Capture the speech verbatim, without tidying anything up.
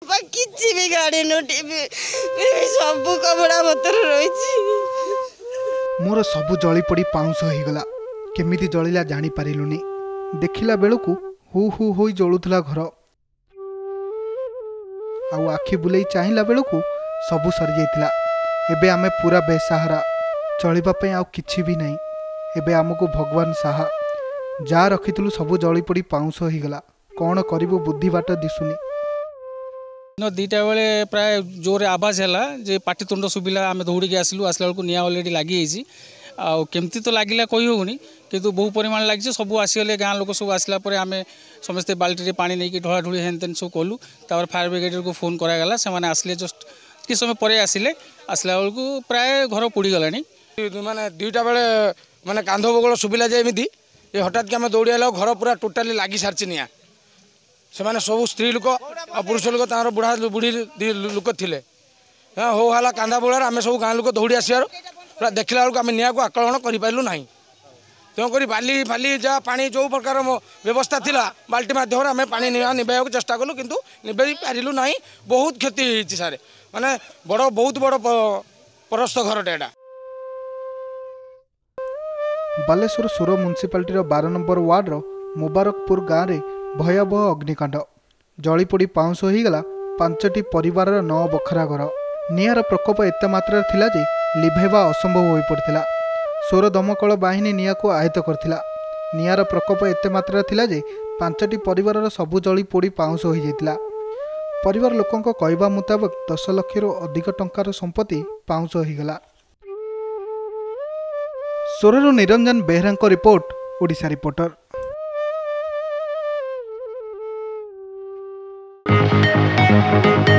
किसी भी गाड़ी नो टीवी सब कपड़ा पतर रही मोर सबु जली पड़ी पाउंस हो गला केमिति जलिला जानी पारिलुनी देखिला बेलू हु हु हो जलुला घर आउ आखि बुले चाहिला बेलू सबु सरी जाइतिला एबे आमे पूरा बेसहारा चलिबा पई आउ किछि भी नहीं एबे आमको भगवान साहा जा रखितलु सबु जली पड़ी पाउंस हो गला कौन करिबु बुद्धि बाट दिसुनी दुईटा बेले प्राय जोर आवाज है जे पाटितुंड शुभिला आम दौड़ी के आसलु आसला बेलू निआ अलरेडी लगी आमती तो लगिला कही होनी किंतु बहु परिमाण लगी सब आसीगले गाँ लोक सब आसला आम समस्ते बाल्टी पा नहीं ढला ढुड़ी हेन तेन सब कलु फायर ब्रिगेड को फोन करागला से आसले जस्ट कि समय पर आसिले आसला बेलू प्राय घर पोड़ीगला माने दुईटा बेले माने कांध बगल शुभिला जे एमती हठात के आम दौड़ी आल घर पूरा टोटाली लगी सारी निआ से माने सब स्त्री लोक पुरुष लोक तार बुढ़ा बुढ़ी लोक थे हो हाला कांदा बोलार आम सब गाँ लोक दौड़ी आसार पूरा देखला बेलू आम निआ को आकलन करूँ ना तेणुक बाली फाली जहाँ पानी जो प्रकार व्यवस्था थिला बाल्टी मध्यम आम पा निभा चेष्टा कलु किंतु निभे पारिलु ना बहुत क्षति होती सारे माने बड़ बहुत बड़ परस्थ घरटे एटा बालेश्वर सोर म्युनिसिपालिटी बार नंबर वार्ड मुबारकपुर गाँव में भयावह अग्निकांड जलीपोड़ी पाउंस हो गला पांचटी परिवार नौ बखरा घर निआर प्रकोप एत मात्रा थिला जे लिभेवा असंभव हो पड़ता सोर दमकल बाहिनी निआ को आयत्त करथिला निआर प्रकोप एत मात्रा थिला जे पांचटी परिवार सबु जली पोड़ी पाउंस हो जाइतिला परिवार लोकंक कहवा मुताबक दस लाख रु अधिक टंकार संपत्ति पाउंस हो गला। सोररू Niranjan Behera report Odisha reporter. Thank you.